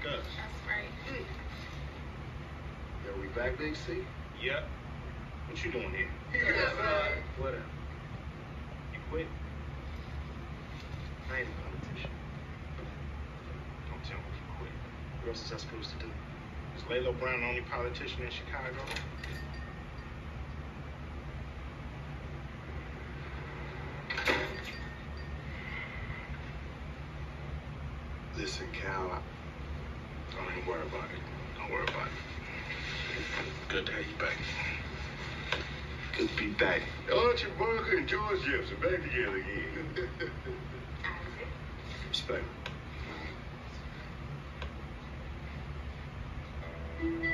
like us. That's right. Yo, we back, Big C? Yep. What you doing here? Yes, sir. Whatever. You quit? I ain't a politician. Don't tell me you quit. What else is I supposed to do? Is Lalo Brown the only politician in Chicago? Listen, Cal, Don't even worry about it. Don't worry about it. Good to have you back. good to be back. Archie Barker and George Jefferson back together again. Respect.